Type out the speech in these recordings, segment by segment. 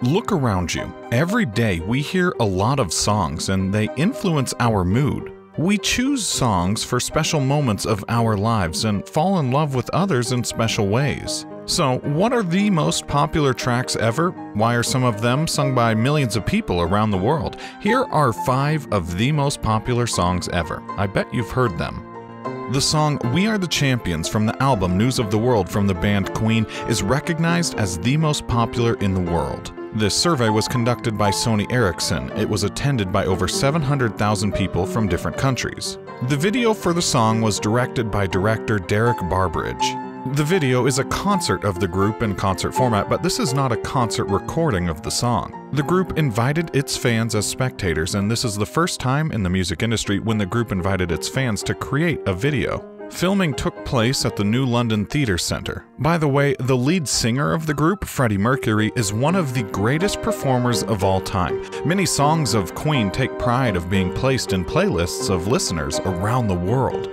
Look around you. Every day we hear a lot of songs and they influence our mood. We choose songs for special moments of our lives and fall in love with others in special ways. So, what are the most popular tracks ever? Why are some of them sung by millions of people around the world? Here are 5 of the most popular songs ever. I bet you've heard them. The song We Are the Champions from the album News of the World from the band Queen is recognized as the most popular in the world. This survey was conducted by Sony Ericsson. It was attended by over 700,000 people from different countries. The video for the song was directed by director Derek Barbridge. The video is a concert of the group in concert format, but this is not a concert recording of the song. The group invited its fans as spectators, and this is the first time in the music industry when the group invited its fans to create a video. Filming took place at the New London Theatre Centre. By the way, the lead singer of the group, Freddie Mercury, is one of the greatest performers of all time. Many songs of Queen take pride of being placed in playlists of listeners around the world.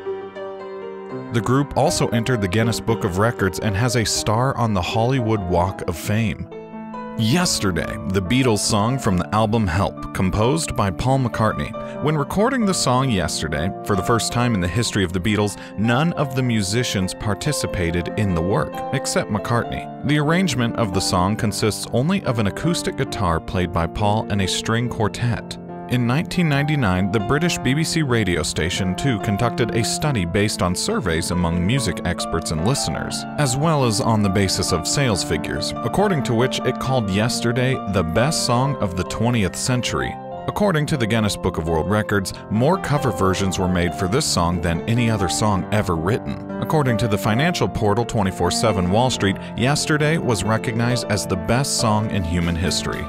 The group also entered the Guinness Book of Records and has a star on the Hollywood Walk of Fame. Yesterday, the Beatles song from the album Help, composed by Paul McCartney. When recording the song Yesterday, for the first time in the history of the Beatles, none of the musicians participated in the work, except McCartney. The arrangement of the song consists only of an acoustic guitar played by Paul and a string quartet. In 1999, the British BBC radio station 2 conducted a study based on surveys among music experts and listeners, as well as on the basis of sales figures, according to which it called Yesterday the best song of the 20th century. According to the Guinness Book of World Records, more cover versions were made for this song than any other song ever written. According to the financial portal 24/7 Wall Street, Yesterday was recognized as the best song in human history.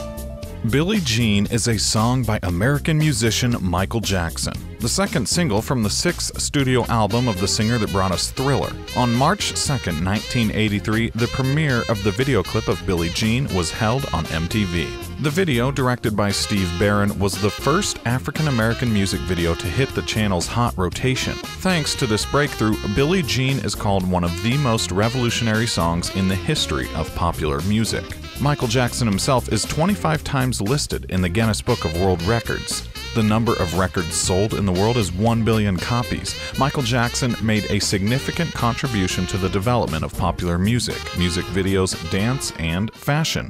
Billie Jean is a song by American musician Michael Jackson, the second single from the 6th studio album of the singer that brought us Thriller. On March 2, 1983, the premiere of the video clip of Billie Jean was held on MTV. The video, directed by Steve Barron, was the first African-American music video to hit the channel's hot rotation. Thanks to this breakthrough, Billie Jean is called one of the most revolutionary songs in the history of popular music. Michael Jackson himself is 25 times listed in the Guinness Book of World Records. The number of records sold in the world is 1 billion copies. Michael Jackson made a significant contribution to the development of popular music videos, dance, and fashion.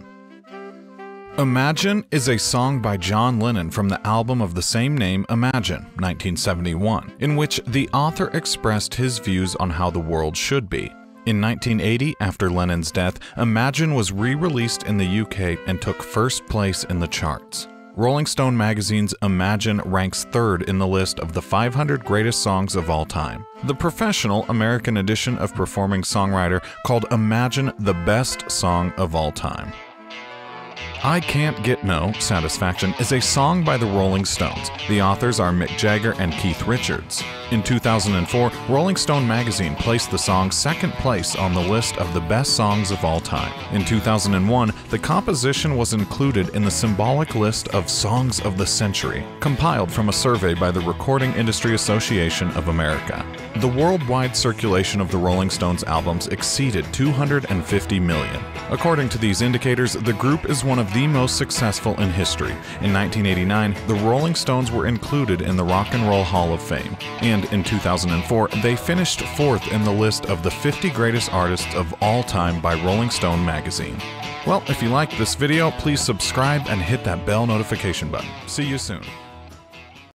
Imagine is a song by John Lennon from the album of the same name, Imagine, 1971, in which the author expressed his views on how the world should be. In 1980, after Lennon's death, Imagine was re-released in the UK and took first place in the charts. Rolling Stone magazine's Imagine ranks 3rd in the list of the 500 greatest songs of all time. The professional American edition of performing songwriter called Imagine the best song of all time. I Can't Get No Satisfaction is a song by the Rolling Stones. The authors are Mick Jagger and Keith Richards. In 2004, Rolling Stone magazine placed the song 2nd place on the list of the best songs of all time. In 2001, the composition was included in the symbolic list of Songs of the Century, compiled from a survey by the Recording Industry Association of America. The worldwide circulation of the Rolling Stones albums exceeded 250 million. According to these indicators, the group is one of the most successful in history. In 1989, the Rolling Stones were included in the Rock and Roll Hall of Fame, and in 2004, they finished 4th in the list of the 50 greatest artists of all time by Rolling Stone magazine. Well, if you liked this video, please subscribe and hit that bell notification button. See you soon.